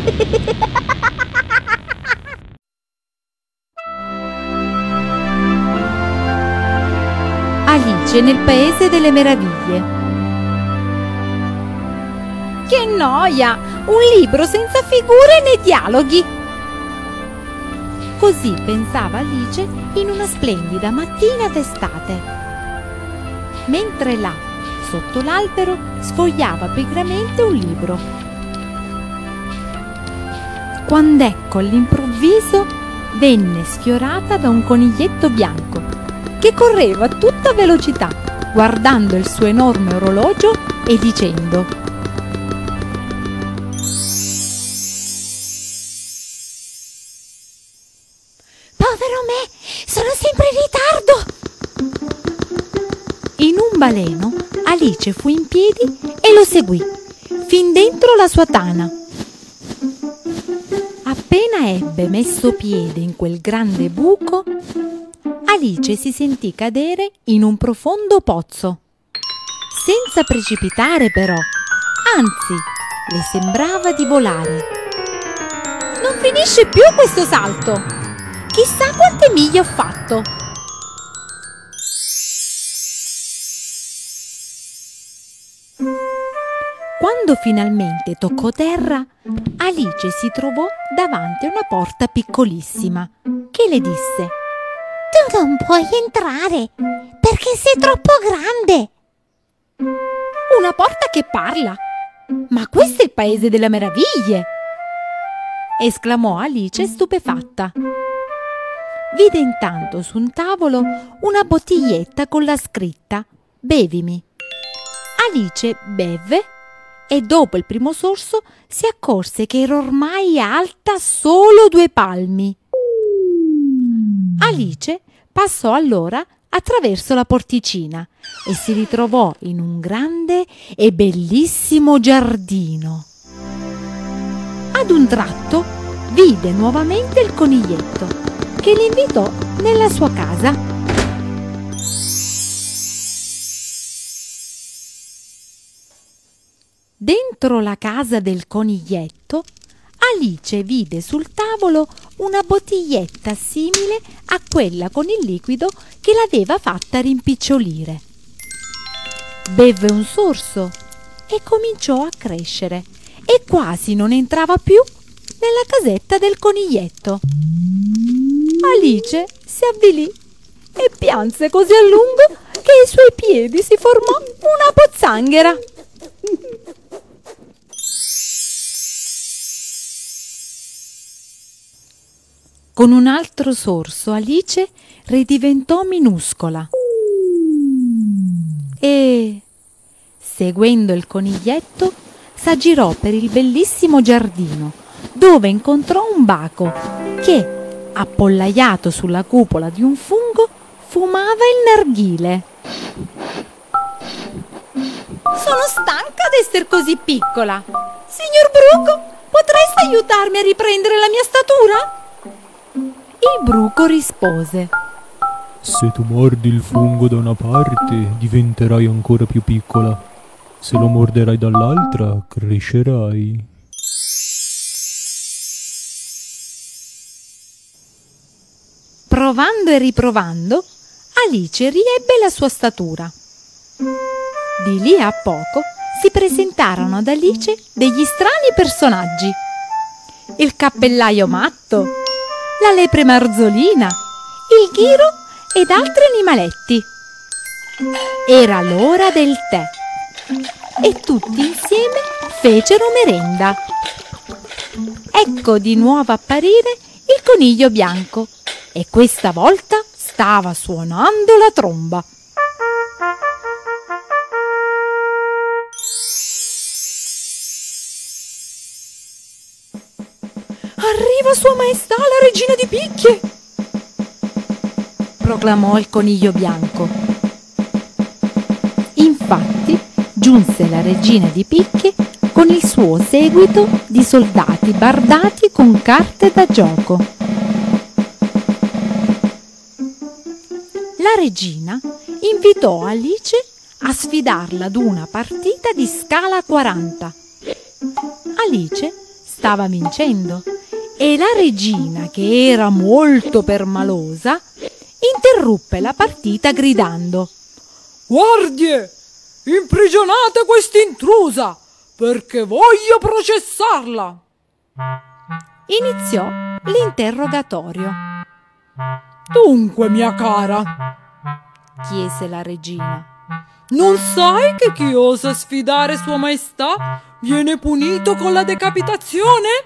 Alice nel Paese delle Meraviglie. Che noia! Un libro senza figure né dialoghi! Così pensava Alice in una splendida mattina d'estate. Mentre là, sotto l'albero, sfogliava pigramente un libro. Quando ecco all'improvviso venne sfiorata da un coniglietto bianco che correva a tutta velocità, guardando il suo enorme orologio e dicendo: povero me, sono sempre in ritardo! In un baleno Alice fu in piedi e lo seguì, fin dentro la sua tana. Appena ebbe messo piede in quel grande buco, Alice si sentì cadere in un profondo pozzo. Senza precipitare però, anzi, le sembrava di volare. Non finisce più questo salto! Chissà quante miglia ho fatto! Quando finalmente toccò terra, Alice si trovò davanti a una porta piccolissima che le disse: Tu non puoi entrare perché sei troppo grande. Una porta che parla? Ma questo è il Paese delle Meraviglie! Esclamò Alice stupefatta. Vide intanto su un tavolo una bottiglietta con la scritta «Bevimi». Alice bevve e dopo il primo sorso si accorse che era ormai alta solo 2 palmi. Alice passò allora attraverso la porticina e si ritrovò in un grande e bellissimo giardino. Ad un tratto vide nuovamente il coniglietto che li invitò nella sua casa. Dentro la casa del coniglietto, Alice vide sul tavolo una bottiglietta simile a quella con il liquido che l'aveva fatta rimpicciolire. Bevve un sorso e cominciò a crescere e quasi non entrava più nella casetta del coniglietto. Alice si avvilì e pianse così a lungo che ai suoi piedi si formò una pozzanghera. Con un altro sorso Alice ridiventò minuscola e, seguendo il coniglietto, s'aggirò per il bellissimo giardino, dove incontrò un baco che, appollaiato sulla cupola di un fungo, fumava il narghile. Sono stanca d'essere così piccola. Signor Bruco, potreste aiutarmi a riprendere la mia statura? Il bruco rispose: Se tu mordi il fungo da una parte, diventerai ancora più piccola. Se lo morderai dall'altra, crescerai. Provando e riprovando, Alice riebbe la sua statura. Di lì a poco si presentarono ad Alice degli strani personaggi: il cappellaio matto, la lepre marzolina, il ghiro ed altri animaletti. Era l'ora del tè e tutti insieme fecero merenda. Ecco di nuovo apparire il coniglio bianco e questa volta stava suonando la tromba. Arriva Sua Maestà la Regina di Picche! Proclamò il coniglio bianco. Infatti giunse la Regina di Picche con il suo seguito di soldati bardati con carte da gioco. La regina invitò Alice a sfidarla ad una partita di scala 40. Alice stava vincendo e la regina, che era molto permalosa, interruppe la partita gridando: «Guardie, imprigionate quest'intrusa, perché voglio processarla!» Iniziò l'interrogatorio. «Dunque, mia cara», chiese la regina, «non sai che chi osa sfidare Sua Maestà viene punito con la decapitazione?»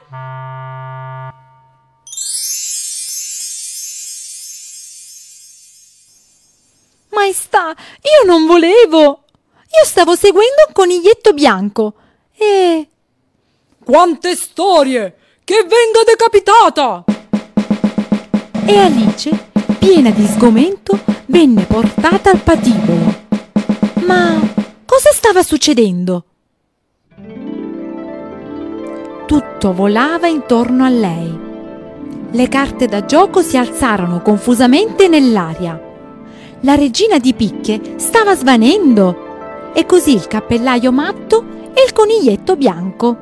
Maestà, io non volevo! Io stavo seguendo un coniglietto bianco e... «Quante storie! Che venga decapitata!» E Alice, piena di sgomento, venne portata al patibolo. Ma cosa stava succedendo? Tutto volava intorno a lei. Le carte da gioco si alzarono confusamente nell'aria. La regina di picche stava svanendo e così il cappellaio matto e il coniglietto bianco.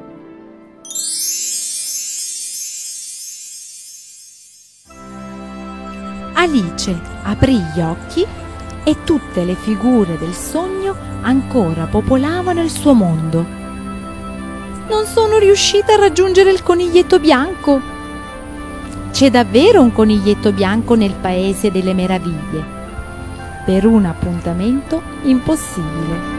Alice aprì gli occhi e tutte le figure del sogno ancora popolavano il suo mondo. Non sono riuscita a raggiungere il coniglietto bianco. C'è davvero un coniglietto bianco nel paese delle meraviglie. Per un appuntamento impossibile.